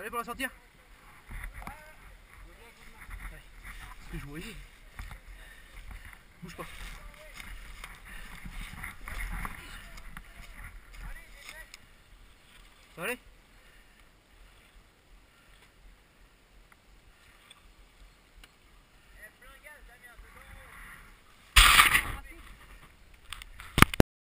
Allez pour la sortir. Ouais. Ce que je voyais. Bouge pas. Allez.